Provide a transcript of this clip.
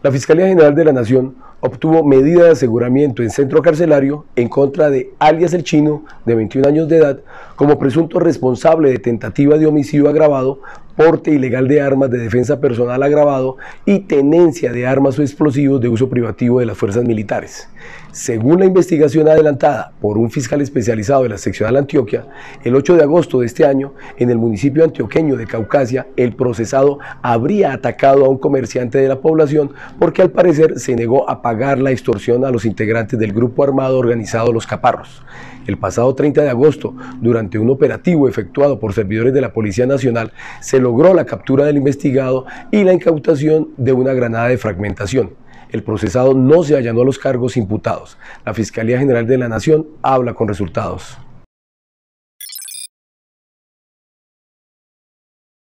La Fiscalía General de la Nación obtuvo medida de aseguramiento en centro carcelario en contra de alias El Chino, de 21 años de edad, como presunto responsable de tentativa de homicidio agravado, porte ilegal de armas de defensa personal agravado y tenencia de armas o explosivos de uso privativo de las fuerzas militares. Según la investigación adelantada por un fiscal especializado de la seccional Antioquia, el 8 de agosto de este año, en el municipio antioqueño de Caucasia, el procesado habría atacado a un comerciante de la población porque al parecer se negó a pagar la extorsión a los integrantes del grupo armado organizado Los Caparros. El pasado 30 de agosto, durante un operativo efectuado por servidores de la Policía Nacional, se logró la captura del investigado y la incautación de una granada de fragmentación. El procesado no se allanó a los cargos imputados. La Fiscalía General de la Nación habla con resultados.